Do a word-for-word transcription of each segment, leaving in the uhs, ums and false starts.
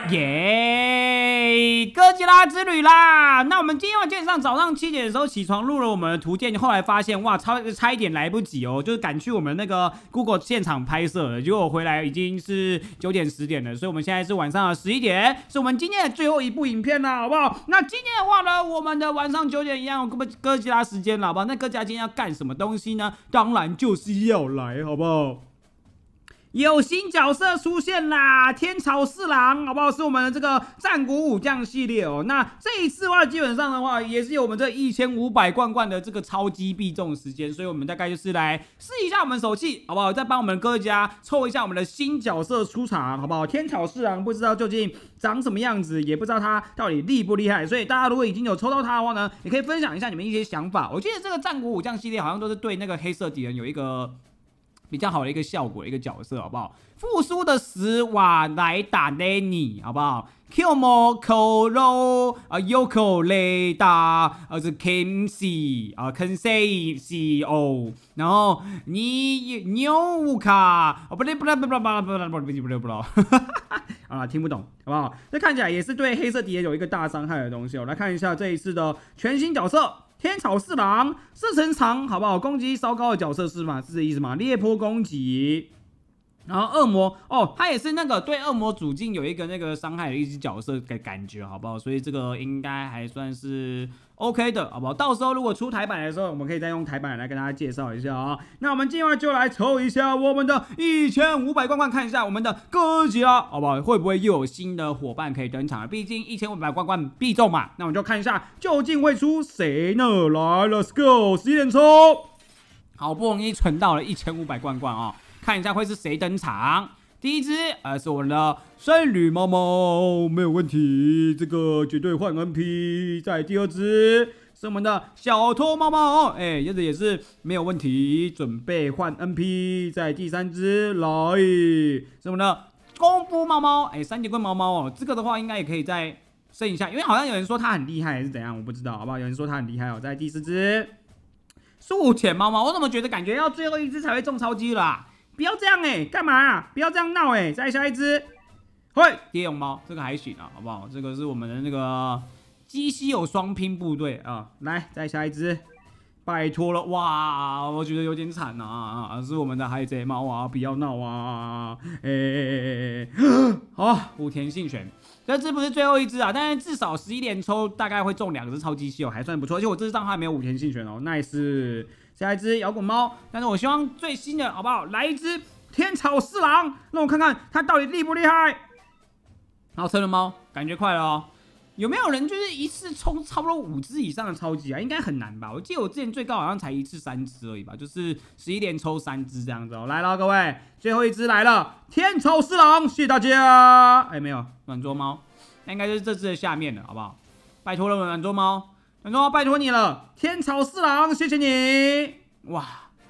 耶！哥吉拉之旅啦！那我们今天晚上早上七点的时候起床录了我们的图鉴，后来发现哇，差差一点来不及哦，就是赶去我们那个 Google 现场拍摄了，结果我回来已经是九点十点了，所以我们现在是晚上的十一点，是我们今天的最后一部影片啦，好不好？那今天的话呢，我们的晚上九点一样有哥吉拉时间了，好不好？那哥吉拉今天要干什么东西呢？当然就是要来，好不好？有新角色出现啦！天草四郎，好不好？是我们的这个战国武将系列哦。那这一次的话，基本上的话，也是有我们这一千五百罐罐的这个超级必中时间，所以我们大概就是来试一下我们手气，好不好？再帮我们哥家抽一下我们的新角色出场，好不好？天草四郎不知道究竟长什么样子，也不知道他到底厉不厉害，所以大家如果已经有抽到他的话呢，也可以分享一下你们一些想法。我记得这个战国武将系列好像都是对那个黑色敌人有一个比较好的一个效果，一个角色，好不好？复苏的死瓦来打雷尼，好不好 ？Q 莫口肉啊 ，Yoko 雷达啊，是 Kim C 啊 ，Ken C C O， 然后你牛乌卡啊，不对不对不对不对不对不对不对不对，啊，听不懂，好不好？这看起来也是对黑色敌人有一个大伤害的东西哦。来看一下这一次的全新角色。天草四郎四成长，好不好？攻击稍高的角色是吗？是这意思吗？猎坡攻击，然后恶魔哦，他也是那个对恶魔主境有一个那个伤害的一只角色的感觉，好不好？所以这个应该还算是 OK 的，好不好？到时候如果出台版的时候，我们可以再用台版来跟大家介绍一下啊、哦。那我们今晚就来抽一下我们的一千五百罐罐，看一下我们的哥吉拉，好不好？会不会又有新的伙伴可以登场？毕竟一千五百罐罐必中嘛。那我们就看一下究竟会出谁呢？来 ，Let's go， 十一点抽，好不容易存到了一千五百罐罐啊、哦，看一下会是谁登场。第一只，呃，是我们的圣女猫猫，没有问题，这个绝对换 N P。再第二只是我们的小偷猫猫，哎、欸，这个也是没有问题，准备换 N P。再第三只来是我们的功夫猫猫，哎、欸，三节棍猫猫哦，这个的话应该也可以再升一下，因为好像有人说它很厉害还是怎样，我不知道，好不好？有人说它很厉害哦。再第四只速潜猫猫，我怎么觉得感觉要最后一只才会中超级啦、啊？不要这样哎、欸，干嘛、啊？不要这样闹哎、欸！再下一只，嘿，蝶蛹猫，这个还行啊，好不好？这个是我们的那个基稀有双拼部队啊，来，再下一只，拜托了，哇，我觉得有点惨啊啊！是我们的海贼猫啊，不要闹啊！哎哎哎哎，好，武田信玄，这只不是最后一只啊，但是至少十一连抽大概会中两只超级稀有，还算不错。而且我这只账号还没有武田信玄哦 ，nice。下一只摇滚猫，但是我希望最新的好不好？来一只天草四郎，让我看看它到底厉不厉害。好，车轮猫，感觉快了哦。有没有人就是一次冲差不多五只以上的超级啊？应该很难吧？我记得我之前最高好像才一次三只而已吧，就是十一连抽三只这样子哦。来了，各位，最后一只来了，天草四郎，谢谢大家。哎，没有软桌猫，那应该就是这只的下面了，好不好？拜托了，软桌猫。软桌猫，拜托你了，天草四郎，谢谢你！哇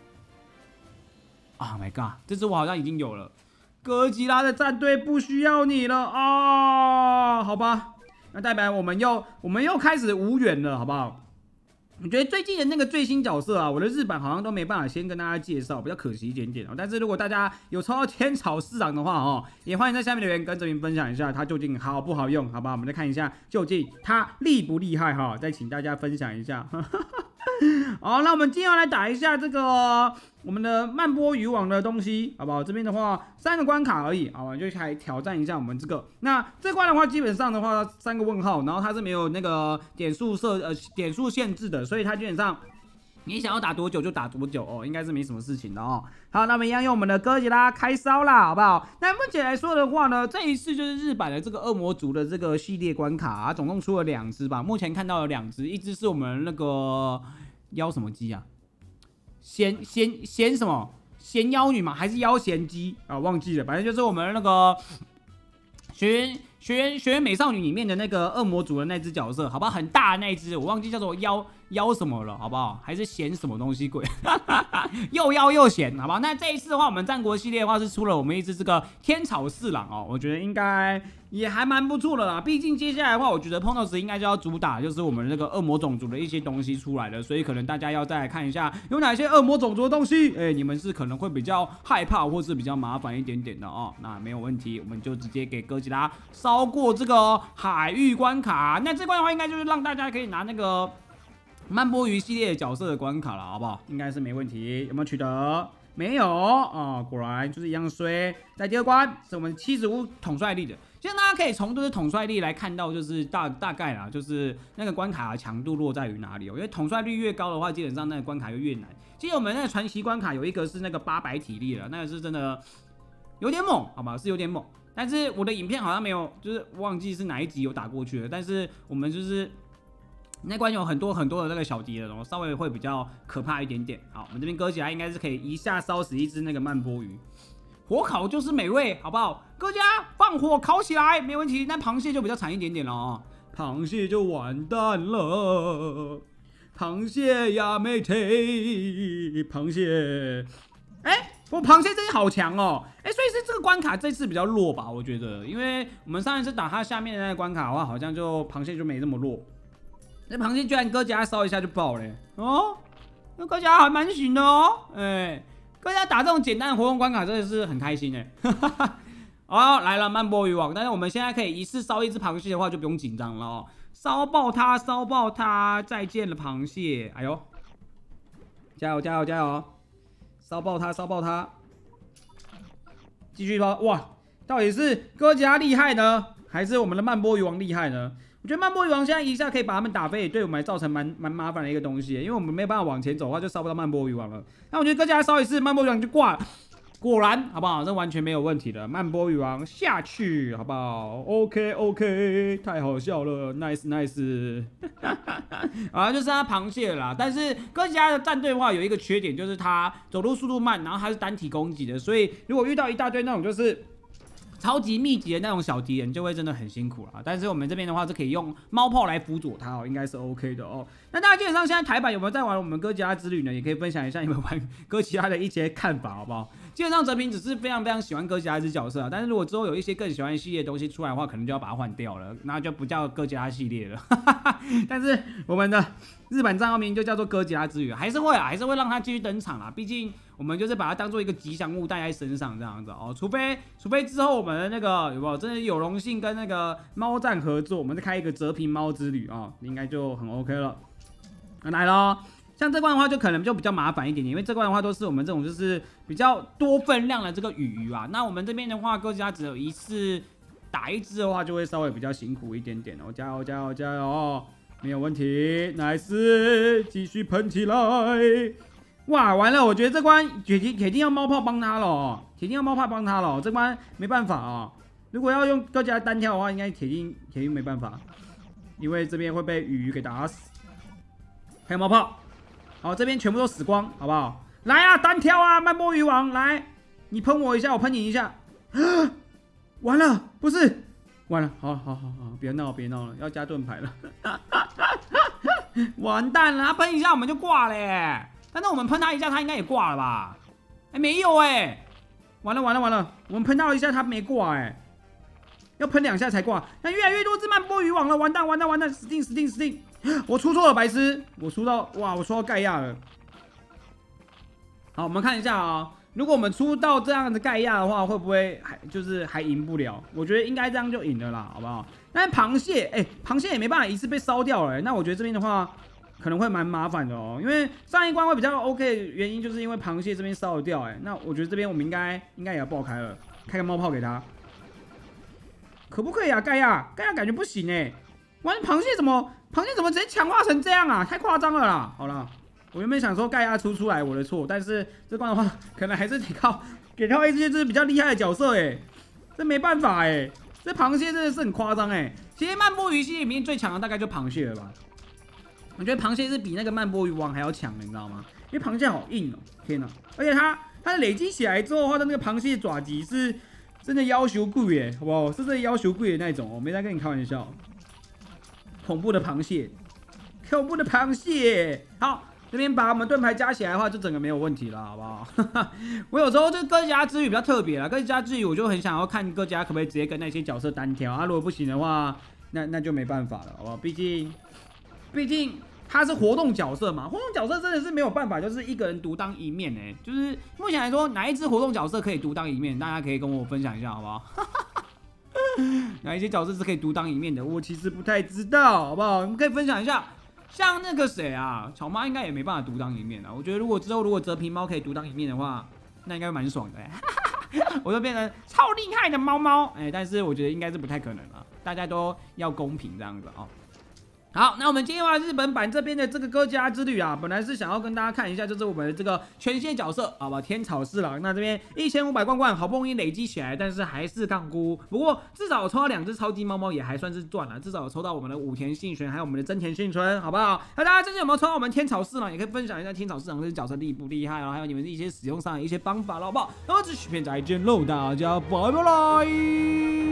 ，Oh my god， 这只我好像已经有了。哥吉拉的战队不需要你了啊、哦！好吧，那代表我们又我们又开始无缘了，好不好？我觉得最近的那个最新角色啊，我的日版好像都没办法先跟大家介绍，比较可惜一点点哦。但是如果大家有抽到天草四郎的话哦，也欢迎在下面留言跟这边分享一下，它究竟好不好用，好吧？我们再看一下究竟它厉不厉害哈，再请大家分享一下。好，那我们今天要来打一下这个我们的漫波渔网的东西，好不好？这边的话三个关卡而已，好吧？就来挑战一下我们这个。那这关的话，基本上的话三个问号，然后它是没有那个点数设呃点数限制的，所以它基本上你想要打多久就打多久哦，应该是没什么事情的哦。好，那么一样用我们的哥吉拉开烧啦，好不好？那目前来说的话呢，这一次就是日版的这个恶魔族的这个系列关卡、啊，总共出了两只吧。目前看到有两只，一只是我们那个妖什么鸡啊？咸咸咸什么？咸妖女吗？还是妖咸鸡啊？忘记了，反正就是我们那个学员学员学员美少女里面的那个恶魔族的那只角色，好不好？很大的那一只，我忘记叫做妖妖什么了，好不好？还是咸什么东西鬼？又妖又咸，好不好？那这一次的话，我们战国系列的话是出了我们一只这个天草四郎哦，我觉得应该也还蛮不错的啦。毕竟接下来的话，我觉得 Ponos 应该就要主打就是我们那个恶魔种族的一些东西出来了，所以可能大家要再来看一下有哪些恶魔种族的东西，哎、欸，你们是可能会比较害怕或是比较麻烦一点点的哦。那没有问题，我们就直接给哥吉拉烧烧过这个海域关卡。那这关的话，应该就是让大家可以拿那个曼波鱼系列的角色的关卡了，好不好？应该是没问题。有没有取得？没有啊、哦，果然就是一样衰。在第二关是我们七十五统帅力的。现在大家可以从就是统帅力来看到，就是大大概啦，就是那个关卡的强度落在于哪里哦。因为统帅力越高的话，基本上那个关卡就越难。其实我们那个传奇关卡有一个是那个八百体力了，那个是真的有点猛，好吧，是有点猛。但是我的影片好像没有，就是忘记是哪一集有打过去了。但是我们就是那关有很多很多的那个小敌人哦，稍微会比较可怕一点点。好，我们这边割起来应该是可以一下烧死一只那个曼波鱼。火烤就是美味，好不好？各家放火烤起来，没问题。但螃蟹就比较惨一点点了哦，螃蟹就完蛋了。螃蟹呀，没忒螃蟹，哎、欸，我螃蟹真的好强哦，哎、欸，所以是这个关卡这次比较弱吧？我觉得，因为我们上一次打它下面的那个关卡的话，好像就螃蟹就没这么弱。那螃蟹居然哥家烧一下就爆了、欸、哦，那哥家还蛮行的哦，哎、欸。跟大家打这种简单的活动关卡真的是很开心哎！哦，来了曼波鱼网，但是我们现在可以一次烧一只螃蟹的话，就不用紧张了哦。烧爆它，烧爆它！再见了，螃蟹！哎呦，加油加油加油！烧爆它，烧爆它！继续烧！哇，到底是哥家厉害呢，还是我们的曼波鱼王厉害呢？我觉得曼波鱼王现在一下可以把他们打飞，对我们来造成蛮蛮麻烦的一个东西，因为我们没有办法往前走的话，就烧不到曼波鱼王了。那我觉得哥家烧一次，曼波鱼王就挂了。果然，好不好？这完全没有问题的。曼波鱼王下去，好不好 ？OK OK， 太好笑了 ，nice nice。啊，就是他螃蟹啦。但是哥家的战队的话，有一个缺点，就是他走路速度慢，然后他是单体攻击的，所以如果遇到一大堆那种就是超级密集的那种小敌人，就会真的很辛苦啦。但是我们这边的话是可以用猫炮来辅佐它哦，应该是 OK 的哦。那大家基本上现在台版有没有在玩我们哥吉拉之旅呢？也可以分享一下你们玩哥吉拉的一些看法，好不好？基本上哲平只是非常非常喜欢哥吉拉这角色啊，但是如果之后有一些更喜欢系列的东西出来的话，可能就要把它换掉了，那就不叫哥吉拉系列了。但是我们的日本账号名就叫做哥吉拉之旅，还是会啊，还是会让它继续登场啦。毕竟我们就是把它当做一个吉祥物带在身上这样子哦。除非除非之后我们的那个有没有真的有荣幸跟那个猫站合作，我们再开一个哲平猫之旅啊、哦，应该就很 OK 了。那来咯。像这关的话，就可能就比较麻烦一点点，因为这关的话都是我们这种就是比较多分量的这个鱼鱼啊。那我们这边的话，哥吉拉只有一次打一只的话，就会稍微比较辛苦一点点哦。加油加油加油，没有问题 ，nice， 继续喷起来！哇，完了，我觉得这关铁定铁定要猫炮帮他了哦，铁定要猫炮帮他了，这关没办法啊、哦。如果要用哥吉拉单挑的话，应该铁定铁定没办法，因为这边会被鱼鱼给打死。还有猫炮。好，这边全部都死光，好不好？来啊，单挑啊，曼波鱼王，来，你喷我一下，我喷你一下。完了，不是，完了，好好好好，别闹别闹了，要加盾牌了。完蛋了，他喷一下我们就挂了耶。但是我们喷他一下，他应该也挂了吧？哎、欸，没有哎、欸，完了完了完了，我们喷他一下，他没挂哎、欸，要喷两下才挂。那越来越多只曼波鱼王了，完蛋完蛋完蛋，死定死定死定！我出错了，白痴！我出到哇，我出到盖亚了。好，我们看一下啊、哦，如果我们出到这样的盖亚的话，会不会还就是还赢不了？我觉得应该这样就赢了啦，好不好？但是螃蟹，哎、欸，螃蟹也没办法一次被烧掉了、欸，那我觉得这边的话可能会蛮麻烦的哦，因为上一关会比较 OK 的原因，就是因为螃蟹这边烧得掉、欸，哎，那我觉得这边我们应该应该也要爆开了，开个猫炮给他，可不可以啊？盖亚，盖亚感觉不行哎、欸，完了，螃蟹怎么？螃蟹怎么直接强化成这样啊？太夸张了啦！好啦，我原本想说盖亚出出来我的错，但是这关的话，可能还是得靠给到一些就是比较厉害的角色哎、欸，这没办法哎、欸，这螃蟹真的是很夸张哎。其实曼波鱼系列里面最强的大概就螃蟹了吧？我觉得螃蟹是比那个曼波鱼王还要强的，你知道吗？因为螃蟹好硬哦、喔，天哪！而且它它累积起来之后，它的那个螃蟹爪击是真的要求贵耶，好不好？是真的要求贵的那种哦、喔，没在跟你开玩笑。恐怖的螃蟹，恐怖的螃蟹。好，这边把我们盾牌加起来的话，就整个没有问题了，好不好？我有时候这哥吉拉之旅比较特别啦，哥吉拉之旅我就很想要看哥吉拉可不可以直接跟那些角色单挑啊，如果不行的话，那那就没办法了，好不好？毕竟，毕竟他是活动角色嘛，活动角色真的是没有办法，就是一个人独当一面哎、欸。就是目前来说，哪一只活动角色可以独当一面？大家可以跟我分享一下，好不好？ 哪一些角色是可以独当一面的？我其实不太知道，好不好？我们可以分享一下。像那个谁啊，巧妈应该也没办法独当一面啊。我觉得如果之后如果泽平猫可以独当一面的话，那应该蛮爽的、欸。我就变成超厉害的猫猫，哎、欸，但是我觉得应该是不太可能了，大家都要公平这样子哦。好，那我们今天玩日本版这边的这个哥吉拉之旅啊，本来是想要跟大家看一下，就是我们的这个全线角色，好吧，天草四郎。那这边一千五百罐罐好不容易累积起来，但是还是杠估。不过至少我抽到两只超级猫猫，也还算是赚了。至少有抽到我们的武田幸存，还有我们的真田幸村，好不好？那大家这次有没有抽到我们天草四郎？也可以分享一下天草四郎这个角色厉不厉害，然后还有你们一些使用上的一些方法，好不好？那么这期片再见喽，大家拜拜。